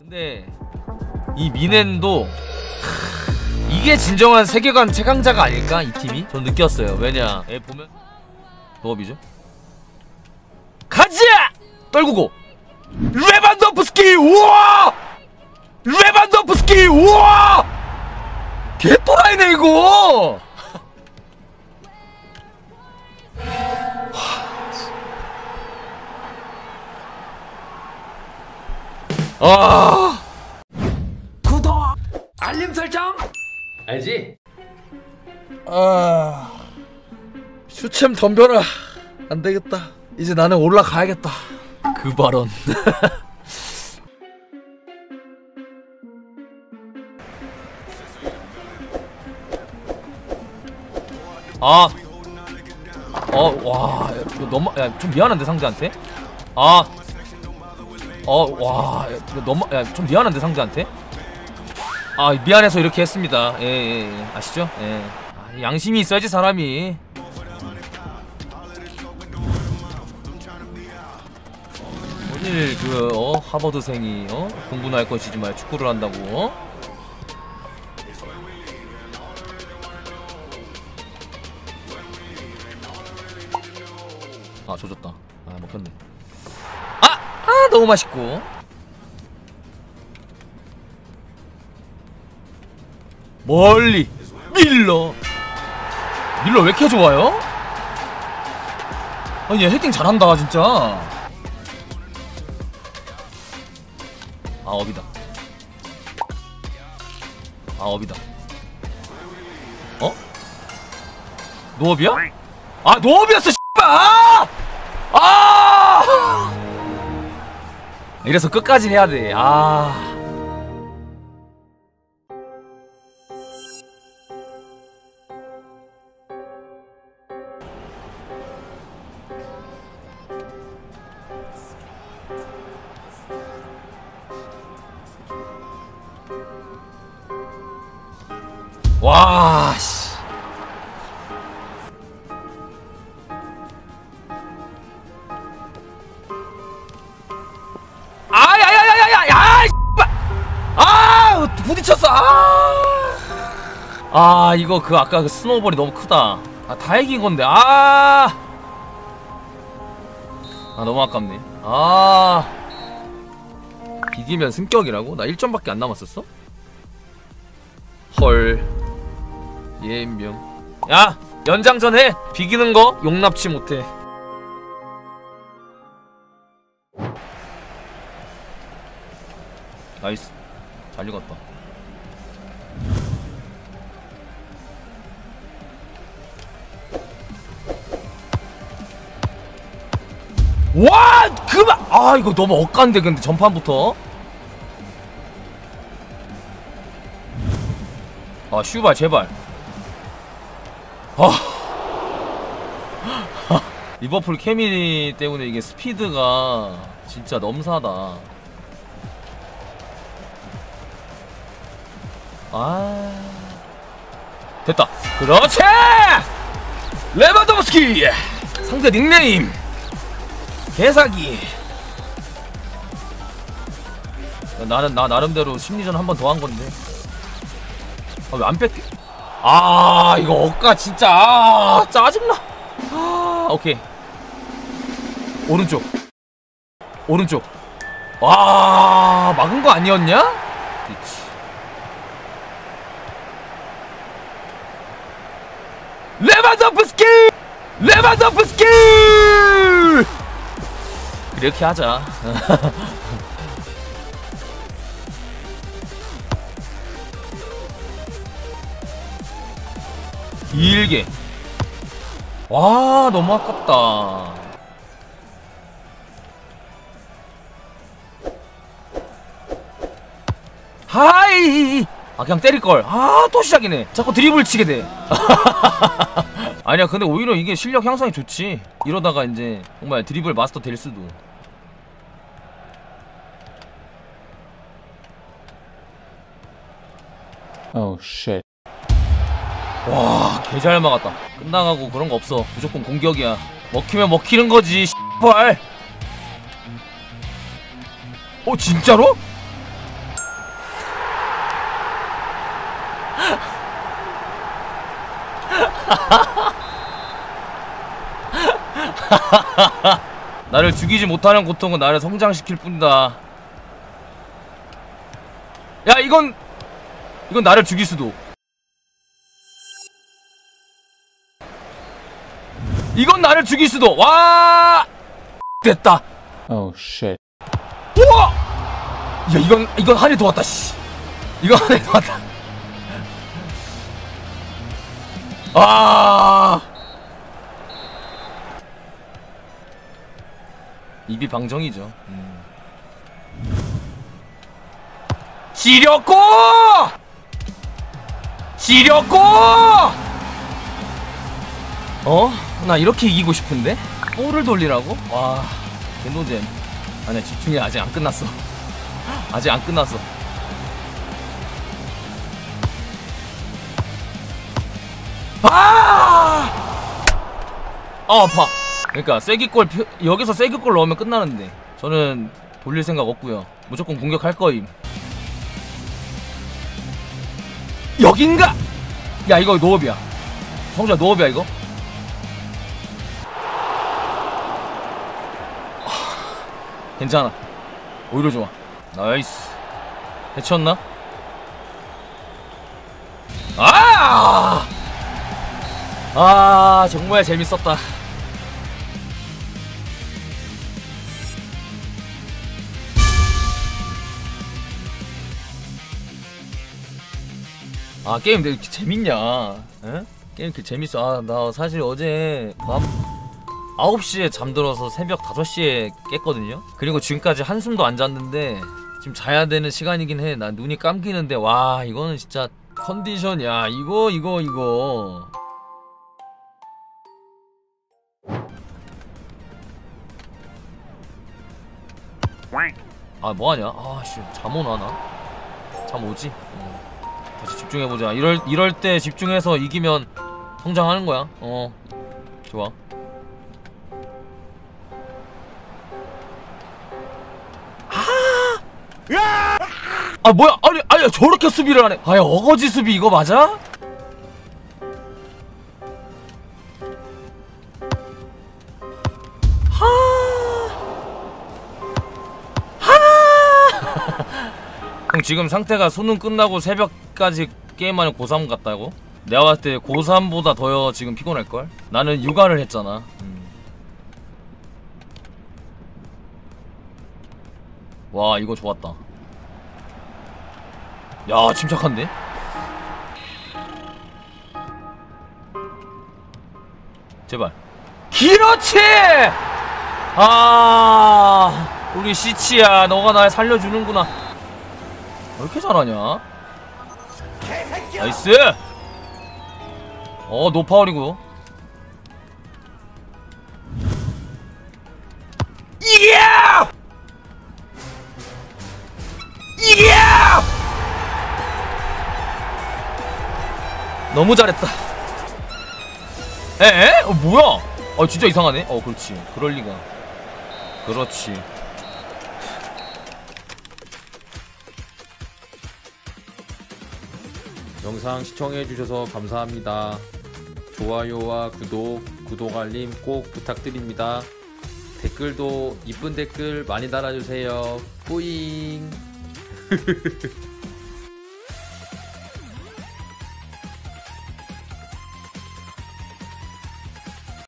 근데 이 미넨도 이게 진정한 세계관 최강자가 아닐까? 이 팀이? 전 느꼈어요. 왜냐 보면 노업이죠. 가자! 떨구고 레반도프스키! 우와! 레반도프스키! 우와! 개또라이네 이거! 구독! 알림 설정! 알지? 슈챔 덤벼라. 안되겠다. 이제 나는 올라가야겠다. 그 발언. 와, 이거 너무, 좀 미안한데 상대한테? 와, 이거 너무, 좀 미안한데 상대한테? 미안해서 이렇게 했습니다. 아시죠? 양심이 있어야지 사람이. 오늘 하버드생이 공부나 할 것이지 말 축구를 한다고. 조졌다. 먹혔네. 너무 맛있고. 멀리 밀러 왜 이렇게 좋아요? 얘 헤딩 잘한다 진짜. 업이다. 업이다. 노업이야? 노업이었어 씨발. 이래서 끝까지 해야 돼. 와, 씨. 부딪혔어. 이거 아까 그 스노우볼이 너무 크다. 다 이긴 건데. 너무 아깝네. 비기면 승격이라고? 나 1점밖에 안 남았었어? 헐. 예임병. 야! 연장전 해! 비기는 거 용납치 못해. 나이스. 잘 익었다. 와! 그만! 이거 너무 억간데 근데 전판부터. 슈발 제발. 리버풀 케미 때문에 이게 스피드가 진짜 넘사다. 됐다. 그렇지! 레반도프스키! 상대 닉네임 개사기. 나 나름대로 심리전 한 번 더 한 건데. 왜 안 뺏겨? 이거 억까 진짜. 짜증나. 오케이. 오른쪽. 막은 거 아니었냐? 그치. 레반도프스키! 이렇게 하자. 길게. 너무 아깝다. 하이! 그냥 때릴걸. 또 시작이네. 자꾸 드리블 치게 돼. 아니야, 근데 오히려 이게 실력 향상이 좋지. 이러다가 이제 정말 드리블 마스터 될 수도. 쉣. 와, 개 잘 막았다. 끝나가고 그런 거 없어. 무조건 공격이야. 먹히면 먹히는 거지. 씨발. 진짜로? 나를 죽이지 못하는 고통은 나를 성장시킬 뿐이다. 야, 이건 나를 죽일 수도. 이건 나를 죽일 수도. 와! 됐다. Oh shit. 우와! 야, 이건 하늘이 도왔다, 씨. 이건 하늘이 도왔다. 아! 입이 방정이죠. 지렸고! 나 이렇게 이기고 싶은데? 볼을 돌리라고? 와, 개노잼. 아니야, 집중이 아직 안 끝났어. 아직 안 끝났어. 아파. 그러니까 세기골, 여기서 세기골 넣으면 끝나는데 저는 돌릴 생각 없고요. 무조건 공격할 거임. 여긴가? 야, 이거 노업이야. 성주야, 노업이야 이거? 괜찮아. 오히려 좋아. 나이스. 해쳤나? 정말 재밌었다. 게임 되게 재밌냐? 에? 게임 이렇게 재밌어. 나 사실 어제 밤 9시에 잠들어서 새벽 5시에 깼거든요? 그리고 지금까지 한숨도 안 잤는데 지금 자야 되는 시간이긴 해. 나 눈이 감기는데 와, 이거는 진짜 컨디션, 야, 이거 뭐하냐? 잠 오나 나? 잠 오지? 다시 집중해보자. 이럴 때 집중해서 이기면 성장하는 거야. 좋아. 뭐야? 아니 저렇게 수비를 하네. 어거지 수비 이거 맞아? 형 지금 상태가 수능 끝나고 새벽까지 게임하는 고3 같다고? 내가 봤을 때 고3보다 더 지금 피곤할걸? 나는 육아를 했잖아. 와, 이거 좋았다. 야, 침착한데? 제발. 그렇지! 우리 시치야, 너가 날 살려주는구나. 왜 이렇게 잘하냐? 나이스! 노파울이고. 이야! 너무 잘했다. 뭐야? 진짜 이상하네. 그렇지. 그럴리가. 그렇지. 영상 시청해주셔서 감사합니다. 좋아요와 구독 알림 꼭 부탁드립니다. 댓글도 이쁜 댓글 많이 달아주세요. 뿌잉.